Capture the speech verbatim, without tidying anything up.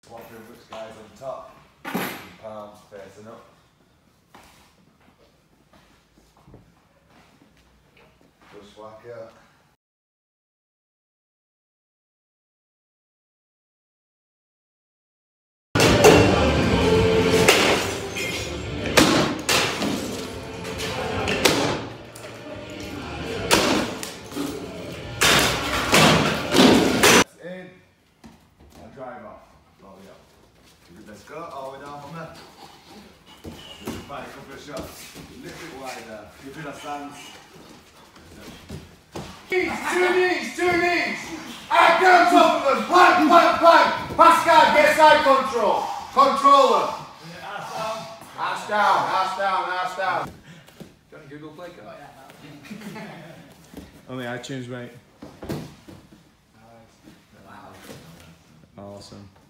Swapping which guy's on top. Palms facing up. Bushwhacker. In. And drive off. Volley up. Let's go. All the way down from there. Just find a couple of shots. A little bit wider. Give it a stance. Two knees, two knees. And down top of them. Plank, plank, plank. Pascal, get side control. Controller. Ass down, ass down, ass down. Do you want to Google Play Card? Only iTunes, mate. Awesome.